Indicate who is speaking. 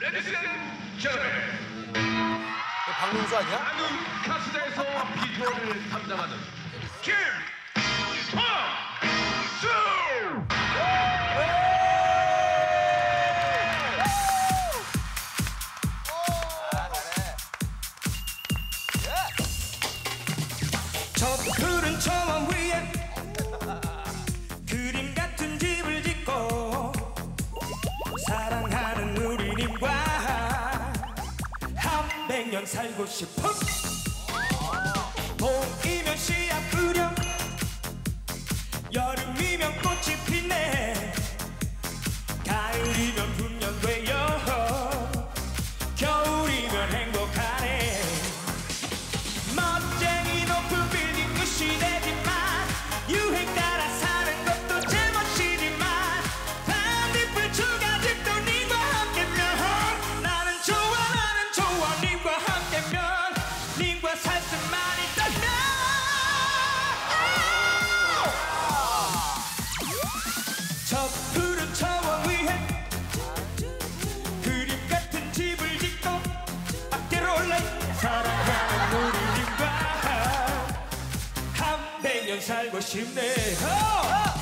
Speaker 1: Ladies and gentlemen,
Speaker 2: 박명수 아니야?
Speaker 1: 나는 카스에서 비주얼을 담당하는 김범수!
Speaker 3: 저 푸른 초원 위에 그림 같은 집을 짓고 사랑하는 우리님과 한 100년 살고 싶어. 봄이면 씨앗 뿌려 여름이면 꽃이 피네 가을이면 분명되어 겨울이면 행복하네. 멋쟁이 높은 빌딩 무시되지만 유행 따라 사는 것도 제멋이지만 반딧불 추가집도 님과 함께면 나는 좋아 님과 함께면 님과 살 수만 있다면 저 푸른 초원 위에 그림 같은 집을 짓고 밖으로 올라 사랑하는 우리 님과 한 100년 살고 싶네.